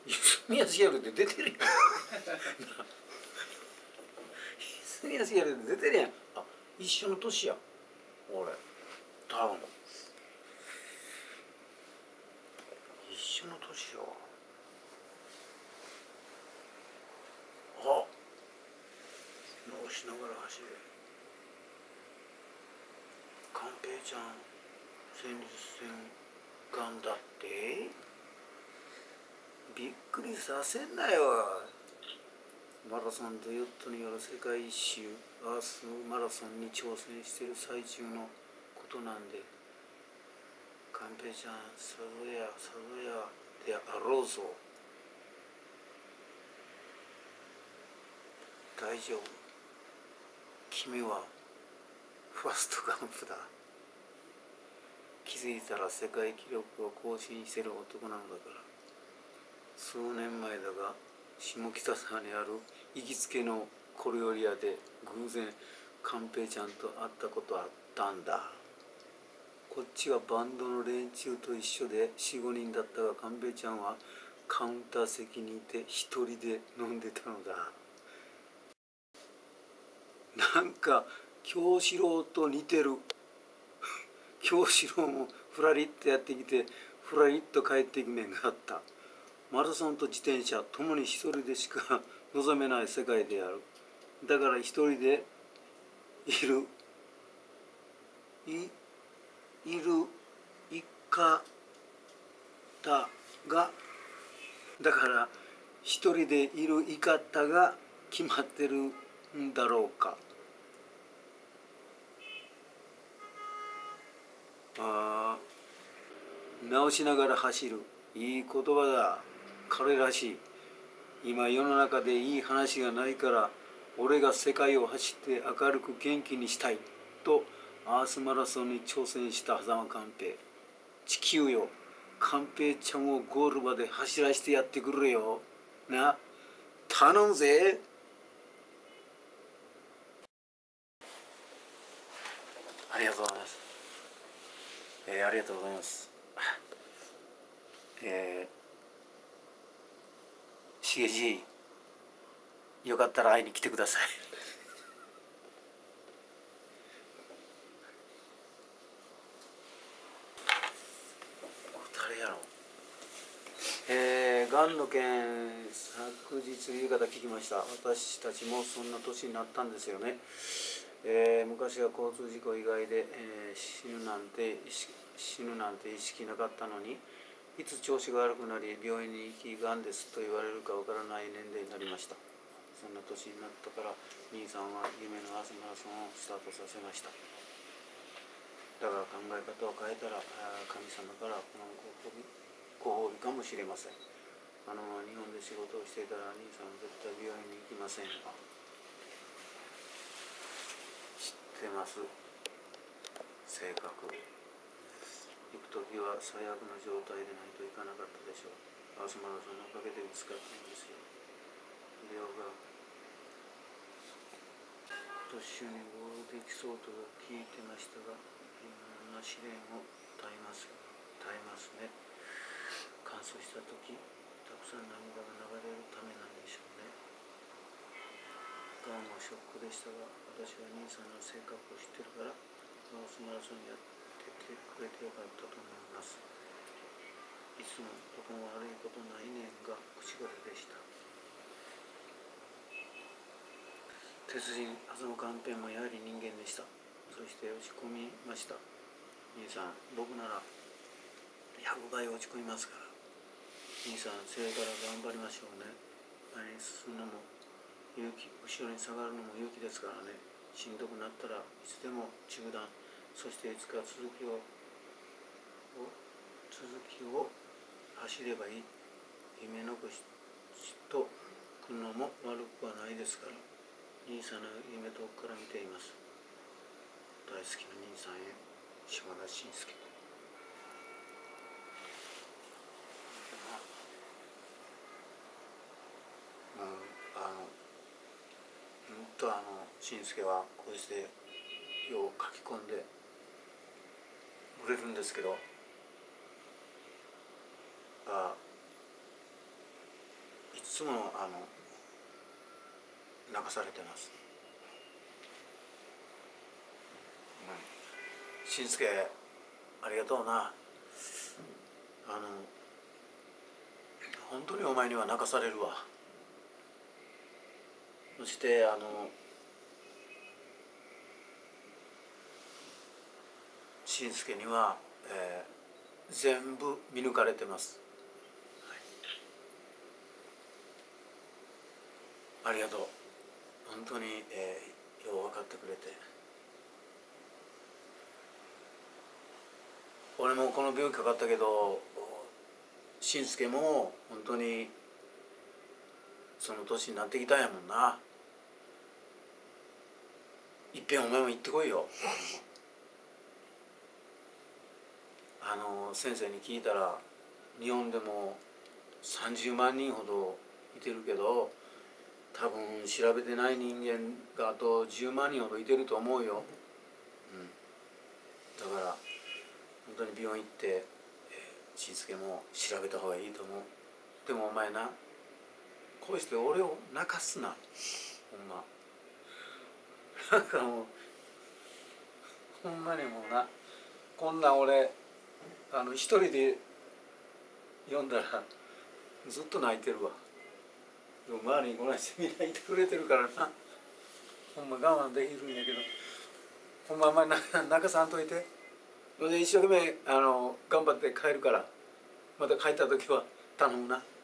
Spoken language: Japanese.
住安ギャルって出てるやん住安ギャルって出てるやん。あ、一緒の年や俺多分一緒の年よ。あ、直しながら走る。寛平ちゃん戦慄戦がんだって。びっくりさせんなよ。マラソンとヨットによる世界一周アースマラソンに挑戦している最中のことなんで、寛平ちゃんさぞやであろうぞ。大丈夫、君はファストガンプだ。気づいたら世界記録を更新している男なのだから。数年前だが下北沢にある行きつけの小料理屋で偶然寛平ちゃんと会ったことあったんだ。こっちはバンドの連中と一緒で 4,5 人だったが、寛平ちゃんはカウンター席にいて一人で飲んでたのだ。なんか京志郎と似てる京志郎もふらりっとやってきてふらりっと帰っていく面があった。マラソンと自転車ともに一人でしか望めない世界である。だから一人でだから一人でいるい方が決まってるんだろうか。直しながら走る、いい言葉だ。彼らしい。今世の中でいい話がないから俺が世界を走って明るく元気にしたいとアースマラソンに挑戦した狭間寛平。地球よ、寛平ちゃんをゴールまで走らせてやってくれよな、頼むぜ。ありがとうございます。ありがとうございます。しげじよかったら会いに来てください。誰やろ。がんの件昨日夕方聞きました。私たちもそんな年になったんですよね。昔は交通事故以外で、死ぬなんて意識なかったのに、いつ調子が悪くなり病院に行きがんですと言われるかわからない年齢になりました。そんな年になったから兄さんは夢のアースマラソンをスタートさせました。だから考え方を変えたら神様からこのご褒美かもしれません。日本で仕事をしていたら兄さんは絶対病院に行きませんが、知ってます。性格行く時は最悪の状態でないといかなかったでしょう。アースマラソンのおかげで見つかったんですよ。秀夫が今年にゴールできそうと聞いてましたが、いろんな試練を耐えますね。乾燥した時たくさん涙が流れるためなんでしょうね。がんはショックでしたが、私は兄さんの性格を知ってるからアースマラソンやっててくれてよかったと思います。いつもどこも悪いことないねんが口癖でした。鉄人浅野寛平もやはり人間でした。そして落ち込みました。兄さん、僕なら100倍落ち込みますから。兄さん、それから頑張りましょうね。前に進むのも勇気、後ろに下がるのも勇気ですからね。しんどくなったらいつでも中断、そしていつか続きを走ればいい。夢残しと来るのも悪くはないですから。兄さんの夢遠くから見ています。大好きな兄さんへ、島田紳介。紳介はこうしてよう書き込んでくれるんですけど、 つも泣かされてます。しんすけありがとうな。本当にお前には泣かされるわ。そしてしんすけには、全部見抜かれてます、はい、ありがとう。本当に、よう分かってくれて。俺もこの病気かかったけど、しんすけも本当にその年になってきたんやもんな。いっぺんお前も行ってこいよ。先生に聞いたら日本でも30万人ほどいてるけど、多分調べてない人間があと10万人ほどいてると思うよ、だから本当に病院行ってしんすけも調べた方がいいと思う。でもお前な、こうして俺を泣かすな、ほんま。なんかもうほんまにもうな、こんなん俺一人で読んだらずっと泣いてるわ。でも周りにこないしてみんないてくれてるからな、ほんま我慢できるんやけど、ほんまあんまり泣かさんといて。それで一生懸命頑張って帰るから、また帰った時は頼むな。